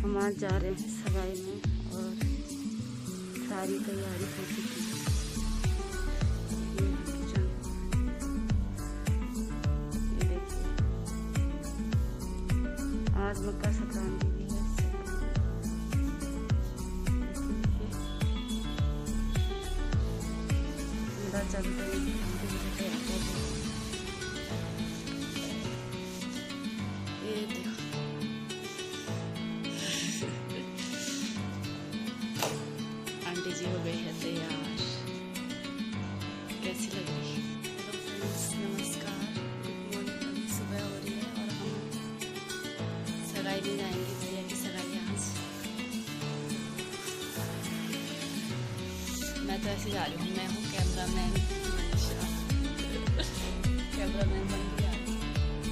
हम आज जा रहे हैं सगाई में और सारी तैयारी हो चुकी है। ये किचन, ये देखिए आज मकर संक्रांति भी है। मेरा चलते ये देखो आंटी जी हो गई है तैयार। कैसी लग रही है? हेलो फ्रेंड्स, नमस्कार, गुड मॉर्निंग। अभी सुबह हो रही है और हम सगाई में जाएंगे। भैया की सगाई आज। मैं तो ऐसे जा रही हूँ, मैं हूँ कैमरामैन मनीषा। कैमरामैन बन के आ रही हूँ।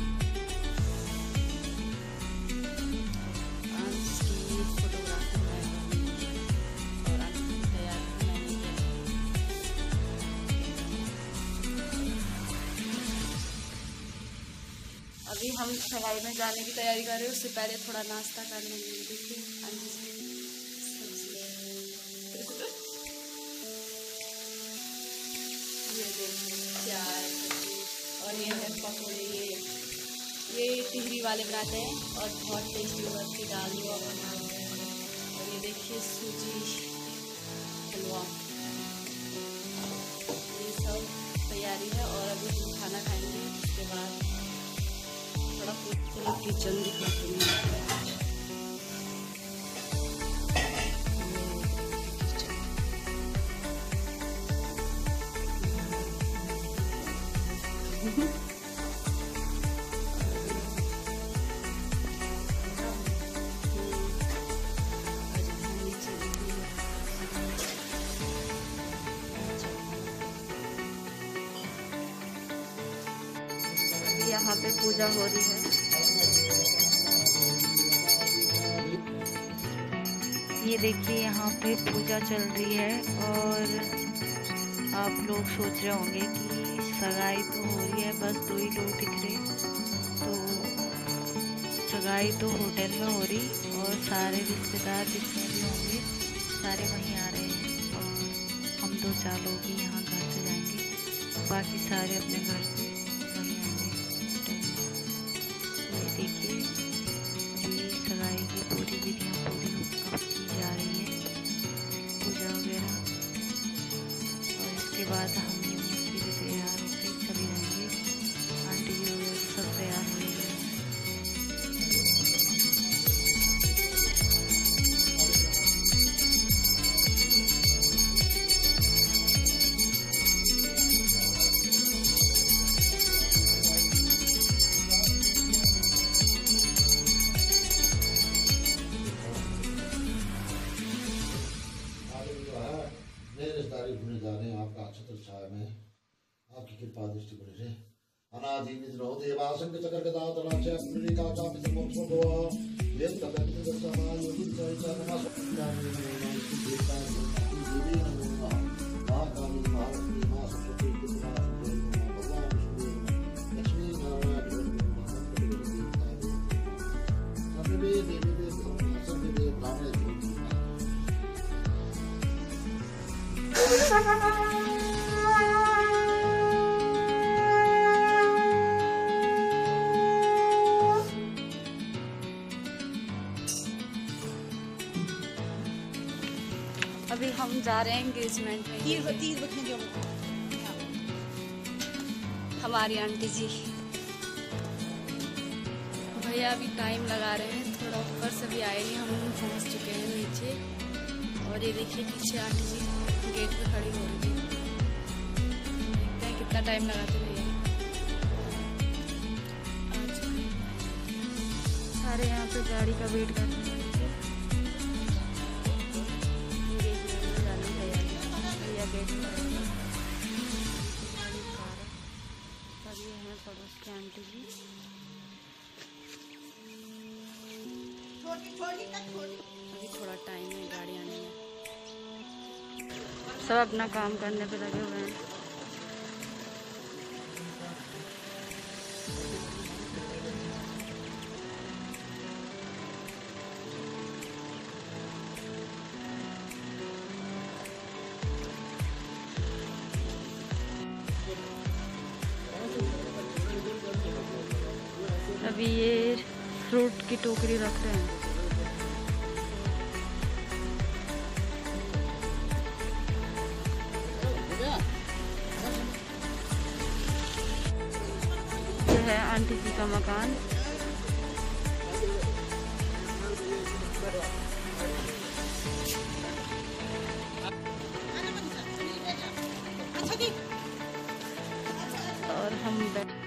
आज की फोटोग्राफी मैं करूँगी और आज की तैयारी मैंने की है। अभी हम सगाई में जाने की तैयारी कर रहे हैं। उससे पहले थोड़ा नाश्ता कर लेंगे। देखिए आंटी जी ये देखिए चाय और ये है पकौड़े। ये टिहरी वाले बनाते हैं और बहुत टेस्टी उड़द की दाल हुआ बनाते हैं। और ये देखिए सूजी हलवा। ये सब तैयारी है और अभी हम खाना खाएंगे। उसके बाद थोड़ा खूबसूरत किचन दिखाते हैं। यहाँ पे पूजा हो रही है। ये देखिए यहाँ पे पूजा चल रही है और आप लोग सोच रहे होंगे कि सगाई तो हो रही है, बस 2 ही लोग दिख रहे। तो सगाई तो होटल में हो रही और सारे रिश्तेदार जितने भी होंगे सारे वहीं आ रहे हैं और हम 2-4 लोग ही यहाँ घर से जाएंगे, बाकी सारे अपने घर से वहीं आएंगे। तो ये देखिए अभी सगाई की पूरी विधियाँ पूरी की जा रही है, पूजा वगैरह। और इसके बाद हम सीधे तैयार होकर चले जाएंगे। आंटी जी वगैरह सब तैयार हो गए हैं। जा रहे हैं आपका छत्र छाया में आपकी कृपा दृष्टि बनी रहे। अनादि निद्रो देवा संग चक्र गदा तलाचे अपनी का का मित्र मोक्ष दो वेद का व्यक्ति दशा मान योगी चरित्र नमः स्वामी देवता देवी नमः महाकाली महालक्ष्मी मां सरस्वती कृपा भगवान विष्णु लक्ष्मी नारायण सभी देवी सभी ब्राह्मण अभी हम जा रहे हैं एंगेजमेंट में। 30 बजने जो हमारी आंटी जी भैया अभी टाइम लगा रहे हैं, थोड़ा ऊपर से भी आए नहीं, हम पहुंच चुके हैं नीचे। और ये देखिए पीछे आंटी जी गेट पे खड़ी हो रही है। देखते हैं कितना टाइम लगाते भैया। सारे यहाँ पे गाड़ी का वेट कर रहे हैं। गेट में और ये हैं पड़ोस के आंटी जी। अभी थोड़ा टाइम है गाड़ी आने में। सब अपना काम करने पे लगे हुए हैं। अभी ये फ्रूट की टोकरी रख रहे हैं। ये है आंटी जी का मकान। और हम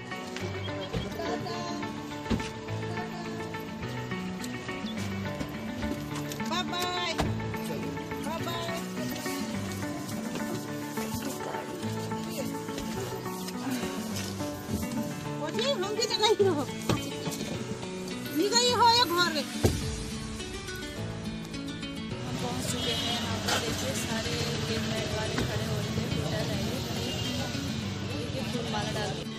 हम पहुंच चुके हैं यहाँ पर। देखिए सारे गेट मैट वाले खड़े हो रहे हैं, पूजा रहेगी। देखिए फूल माला डाल के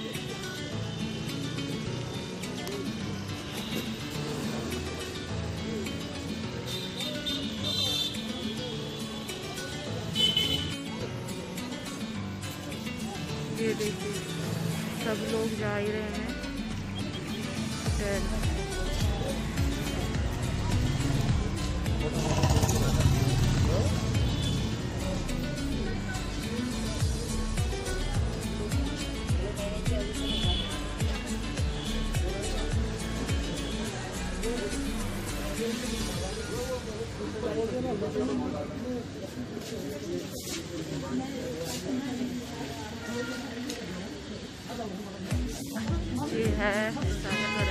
ये देखिए सब लोग जा ही रहे हैं होटल। ये है सागर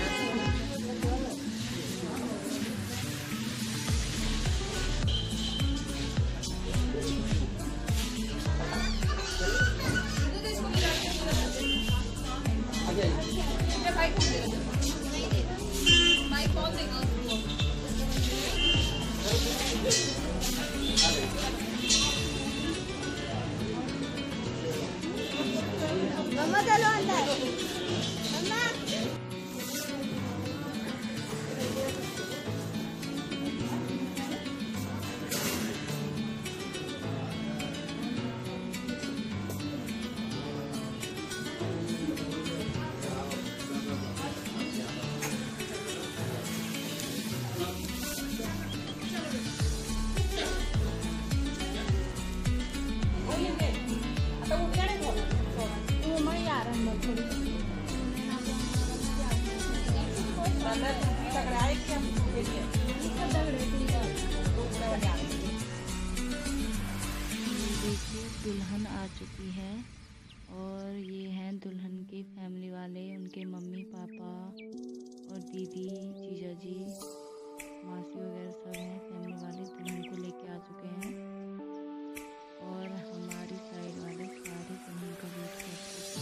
दुल्हन आ चुकी है और ये हैं दुल्हन की फैमिली वाले, उनके मम्मी पापा और दीदी जीजा जी मासी वगैरह सब हैं फैमिली वाले। दुल्हन को लेके आ चुके हैं और हमारी साइड वाले सारे दुल्हन का वेट करते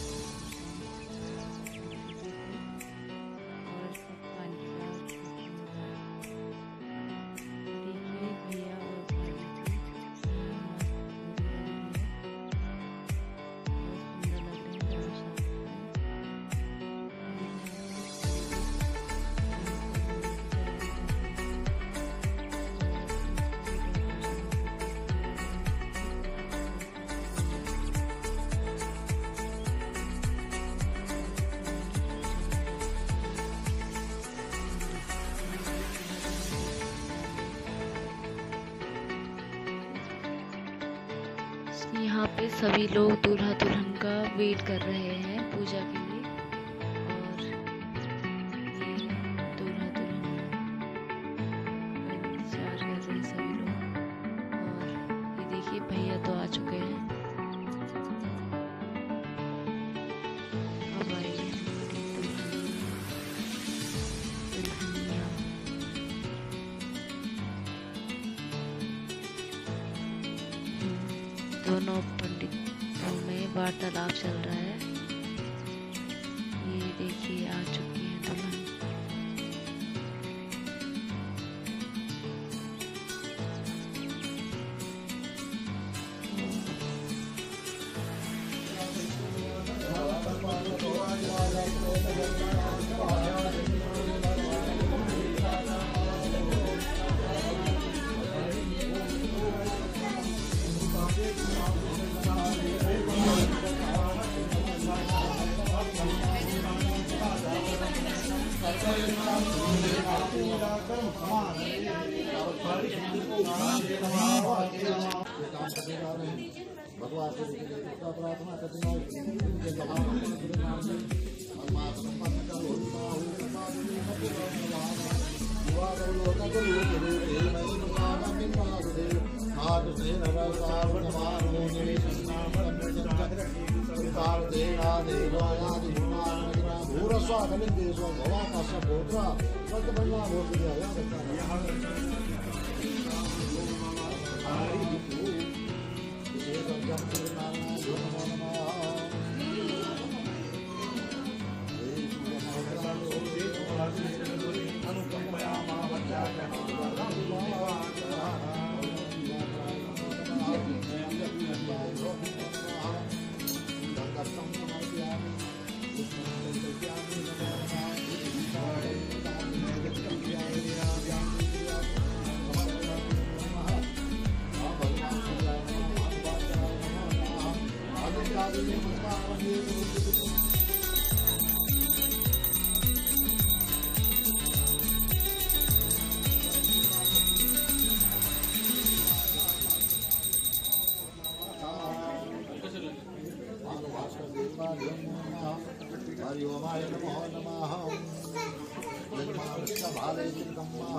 और सब पानी का देखिए भैया और यहाँ पे सभी लोग दूल्हा दुल्हन का वेट कर रहे हैं पूजा के लिए। और ये दूल्हा दुल्हन इंतजार कर रहे हैं सभी लोग। और ये देखिए भैया तो आ चुके हैं। अब आइए दुल्हनिया। दोनों पंडितों में वार्तालाप चल रहा है। ये देखिए आ चुकी है दुल्हन। भगवान प्रार्थना करते हरि ओमाय नमो नमः जन्माष्टमी भाले नमः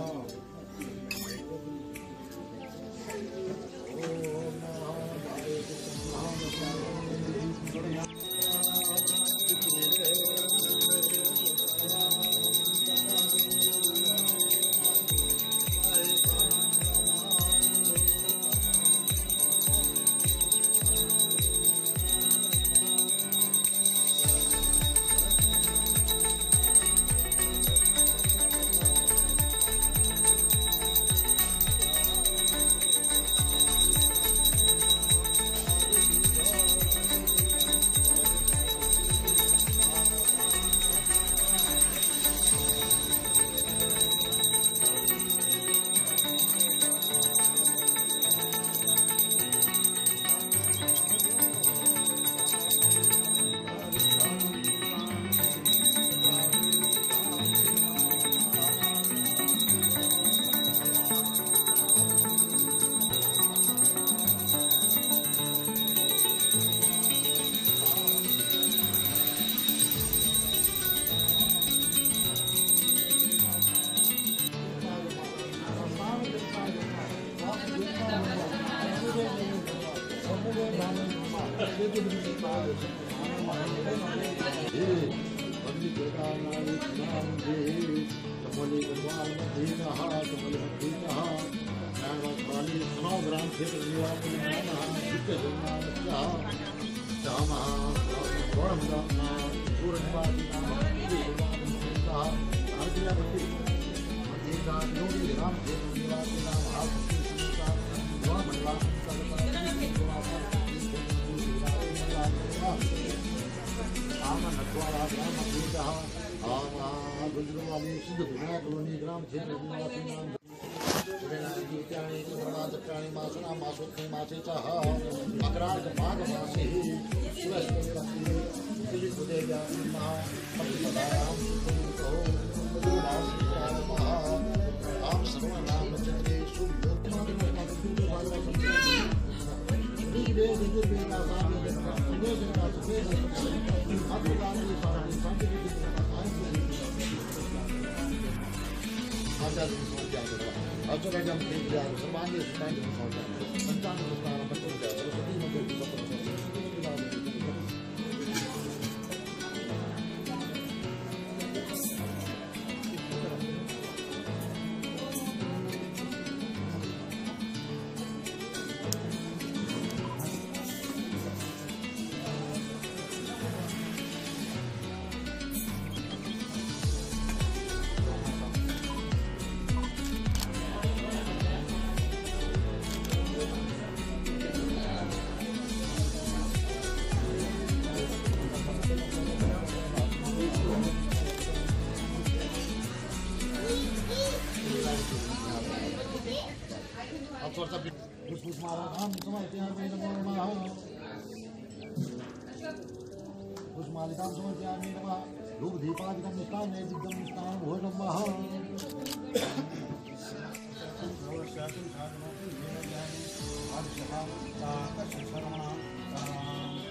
पुष्मालिकां समर्पयामि नमः धूपदीपादिकं निष्ठां नैवेद्यं निष्ठां भो नमः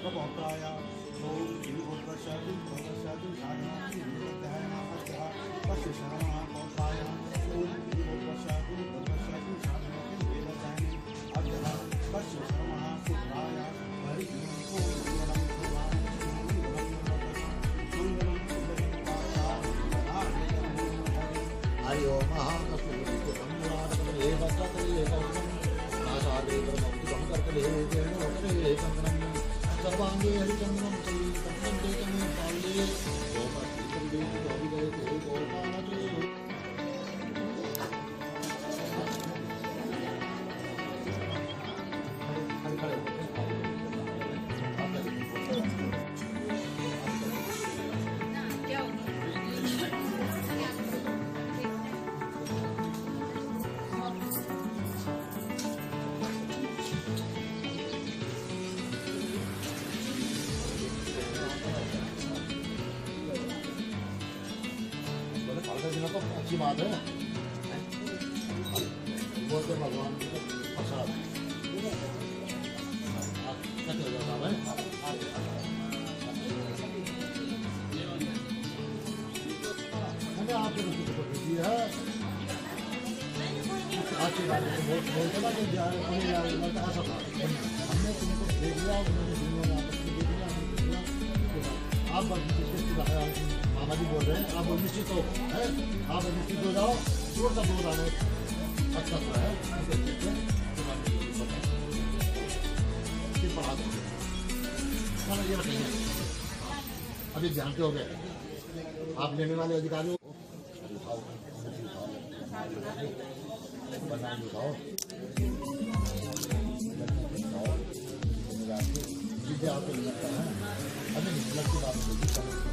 प्रपोत्राय ओम इंद्रवशादि भगवशादि साधनाति निरुद्धाय नमः पश्य शरणः पोत्राय ओम इंद्रवशादि भगवशादि साधनाति वेदजानि अग्रह पश्य शरणः पुत्राय हरि ओम मंगलम भगवान हरि ओम सर्वांगे हरिचंद्रम तो अच्छी बात है। वो तो भगवान की प्रसाद कैसे हो जाता है। मैंने आपको दी है अच्छी बात है। बोलते ना कि ऐसा था हमने तुमको देख लिया दुनिया में आप मामा जी बोल रहे हैं आप निश्चित हो है आप निश्चित हो जाओ जोर सा बोल रहा है अच्छा सा है ये रखेंगे अभी ध्यान से हो गए आप लेने वाले अधिकारी हो जिसे आपको लगता है अभी निकलत की बात होगी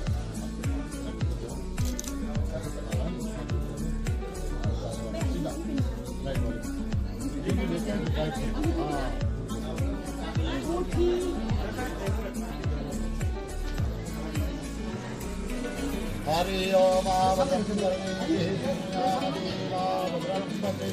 हरि ओम आवदं करणे भद्रंपते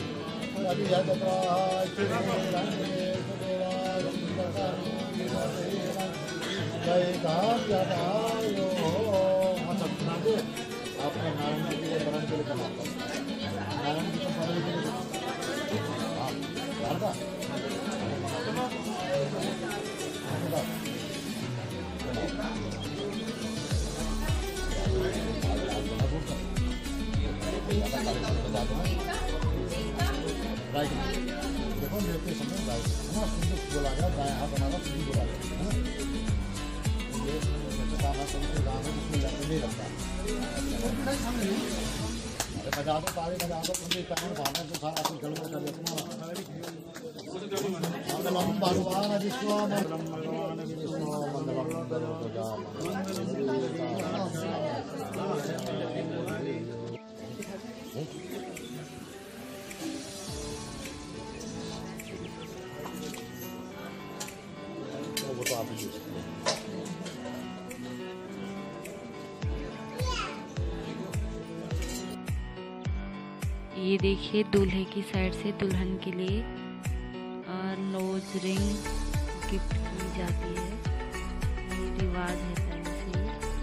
आपने नारायण जी के लिए बरन के लिए करना नारायण जी को पढ़ने के लिए हाँ यार राइट देखो मेरे समय राइट है ना सुंदर बोला गया दाएं हाथ बनाना सुंदर बोला गया है ना ये गाना सबसे गाना उसमें नहीं रखता अरे बजा दो तारे बजा दो तुमने पैन भावना तो सारा कुछ गड़बड़ कर देना मंगलम भगवान विष्णु मंगलम भगवान विष्णु मंगलम वो तो आप ही ये देखिए दूल्हे की साइड से दुल्हन के लिए नोज रिंग गिफ्ट की जाती है। ये रिवाज है पहले से।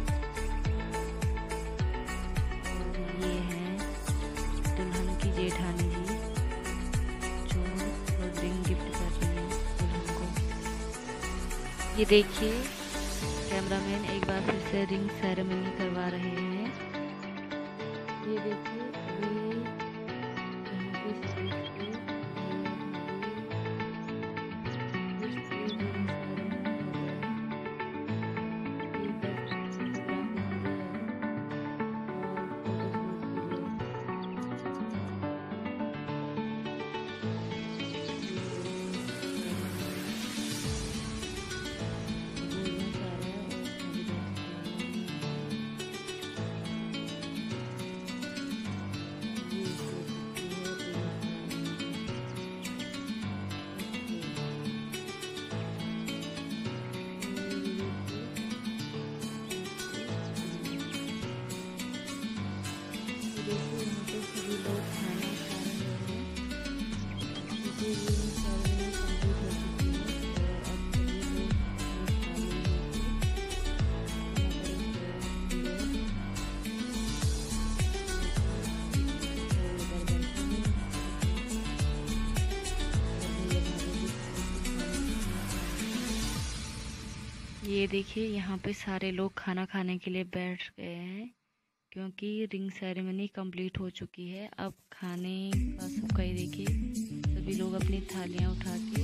और ये है दुल्हन की जेठानी जी जो रिंग गिफ्ट कर रही है दुल्हन को। ये देखिए कैमरामैन एक बार फिर से रिंग सेरेमनी करवा रहे हैं। ये देखिए ये देखिए यहाँ पे सारे लोग खाना खाने के लिए बैठ गए हैं क्योंकि रिंग सेरेमनी कंप्लीट हो चुकी है। अब खाने का सबका ही देखिए, सभी लोग अपनी थालियाँ उठा के